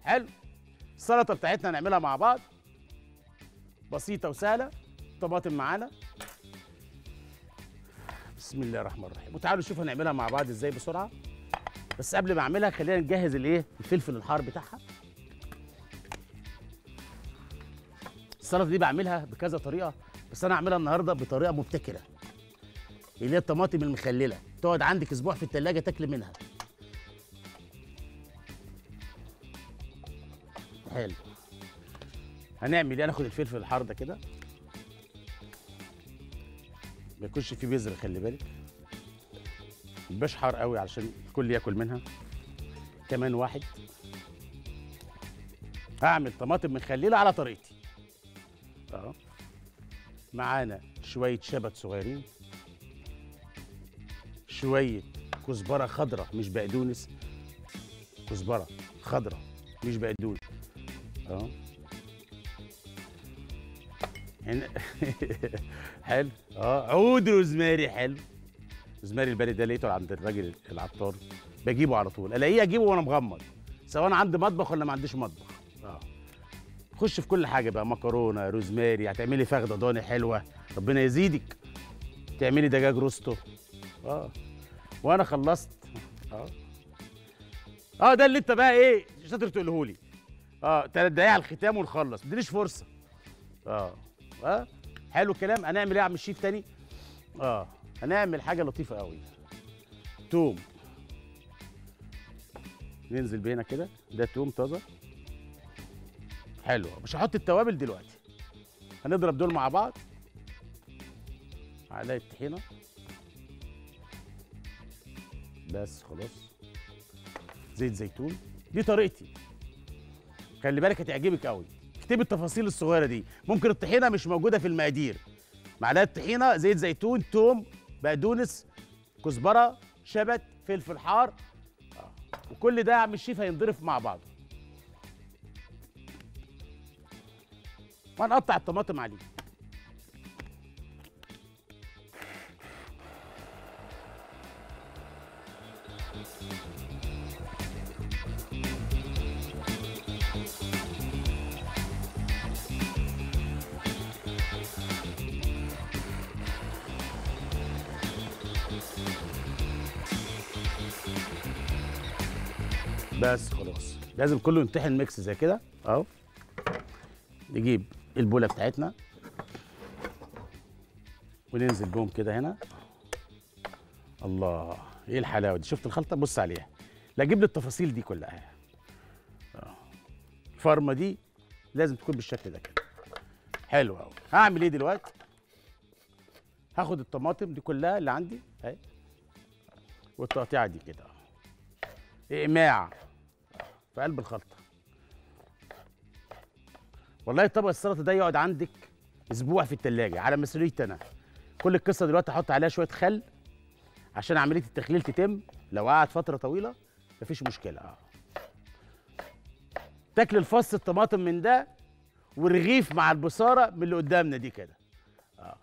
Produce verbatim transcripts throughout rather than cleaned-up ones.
حلو. السلطه بتاعتنا هنعملها مع بعض، بسيطه وسهله. طماطم معانا، بسم الله الرحمن الرحيم. وتعالوا نشوف هنعملها مع بعض ازاي بسرعه. بس قبل ما اعملها خلينا نجهز الايه، الفلفل الحار بتاعها. السلطه دي بعملها بكذا طريقه، بس انا هعملها النهارده بطريقه مبتكره، اللي هي الطماطم المخلله، تقعد عندك اسبوع في التلاجة تاكل منها. حلو. هنعمل ايه؟ هناخد الفلفل الحار ده كده، ما يكونش فيه بذر، خلي بالك، ميبقاش حار قوي علشان الكل ياكل منها. كمان واحد. هعمل طماطم مخلله على طريقتي. اه معانا شويه شبت صغيرين، شويه كزبره خضراء مش بقدونس، كزبره خضراء مش بقدونس. اه هنا حلو. اه عود روزماري حلو. روزماري البلدي ده لقيته عند الراجل العطار، بجيبه على طول، الاقيه اجيبه وانا مغمض، سواء عندي مطبخ ولا ما عنديش مطبخ. اه خش في كل حاجه بقى، مكرونه، روزماري، هتعملي فخده ضاني حلوه ربنا يزيدك، تعملي دجاج روستو. اه وانا خلصت. اه اه ده اللي انت بقى ايه شاطر تقوله لي. اه تلات دقايق على الختام ونخلص، ما تدينيش فرصه. اه اه حلو الكلام. هنعمل ايه يا عم الشيف تاني؟ اه هنعمل حاجه لطيفه قوي. توم، ننزل بينا كده، ده توم طازه حلو. مش هحط التوابل دلوقتي، هنضرب دول مع بعض. معلقه طحينه بس خلاص. زيت زيتون، دي طريقتي، خلي بالك هتعجبك قوي. اكتبي التفاصيل الصغيره دي. ممكن الطحينه مش موجوده في المقادير، معلقه طحينه، زيت زيتون، توم، بقدونس، كزبره، شبت، فلفل حار. آه. وكل ده يا عم الشيف هينضرب مع بعضه. وهنقطع الطماطم عليه. بس خلاص، لازم كله يمتحن ميكس زي كده اهو. نجيب البوله بتاعتنا وننزل بهم كده هنا. الله، ايه الحلاوه دي! شفت الخلطه؟ بص عليها، لا اجيب لي التفاصيل دي كلها. اه الفرمه دي لازم تكون بالشكل ده كده. حلو قوي. هعمل ايه دلوقتي؟ هاخد الطماطم دي كلها اللي عندي اهي، والتقطيعه دي كده اقماع في قلب الخلطه. والله طبق السلطه ده يقعد عندك اسبوع في التلاجة على مسؤوليتي انا. كل القصه دلوقتي احط عليها شويه خل عشان عمليه التخليل تتم. لو قعد فتره طويله مفيش مشكله. اه تاكل الفص الطماطم من ده والرغيف مع البصاره من اللي قدامنا دي كده. اه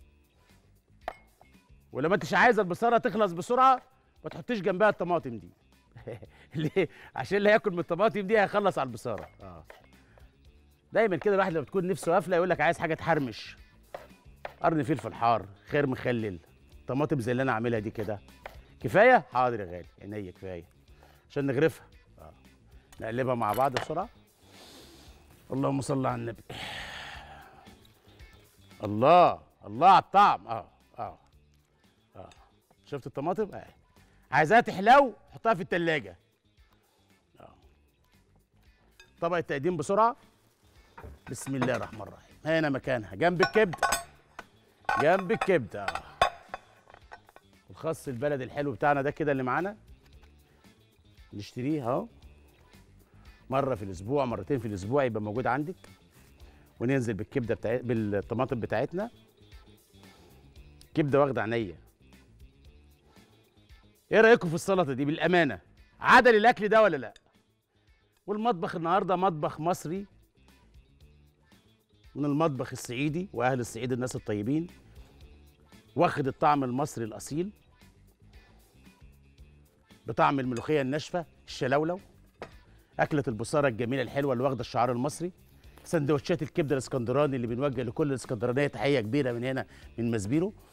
ولما انتش عايزه البصاره تخلص بسرعه ما تحطيش جنبها الطماطم دي. ليه؟ عشان اللي هياكل من الطماطم دي هيخلص على البصاره. اه دايما كده الواحد لما بتكون نفسه قافله يقول لك عايز حاجه تحرمش، قرن فلفل حار، خير مخلل، طماطم زي اللي انا عاملها دي كده. كفايه؟ حاضر يا غالي، عينيا كفايه عشان نغرفها. اه نقلبها مع بعض بسرعه. اللهم صل على النبي. الله الله على الطعم. اه اه اه شفت الطماطم؟ اه عايزاها تحلو حطها في التلاجة. اه طبق التقديم بسرعه. بسم الله الرحمن الرحيم. هنا مكانها جنب الكبده، جنب الكبده. اه الخس البلدي الحلو بتاعنا ده كده اللي معانا نشتريه اهو، مره في الاسبوع، مرتين في الاسبوع يبقى موجود عندك. وننزل بالكبده بتاع بالطماطم بتاعتنا. كبده واخده عينيا. ايه رايكم في السلطه دي بالامانه؟ عدل الاكل ده ولا لا؟ والمطبخ النهارده مطبخ مصري من المطبخ الصعيدي، واهل الصعيد الناس الطيبين، واخد الطعم المصري الاصيل بطعم الملوخيه الناشفه الشلولو. اكله البصاره الجميله الحلوه اللي واخده الشعار المصري. سندوتشات الكبده الاسكندراني اللي بنوجه لكل الاسكندرانيه تحيه كبيره من هنا من مزبيرو.